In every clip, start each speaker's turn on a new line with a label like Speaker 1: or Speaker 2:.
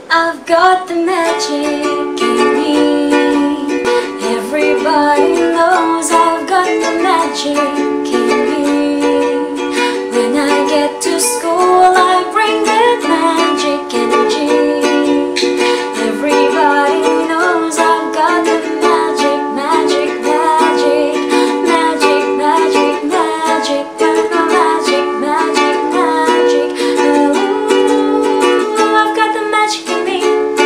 Speaker 1: I've got the magic in me. Everybody knows I've got the magic in me. When I get to school, I bring that magic energy. Everybody knows I've got the magic, magic, magic, magic, magic, magic, magic, magic, magic. Ooh, I've got the magic in me.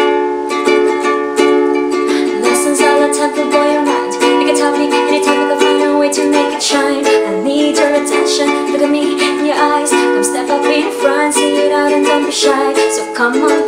Speaker 1: Lessons all the time for boy or not. You can tell me anytime, you can find a way to make it shine. I need your attention. Look at me in your eyes. Come step up in front, say it out and don't be shy. So come on.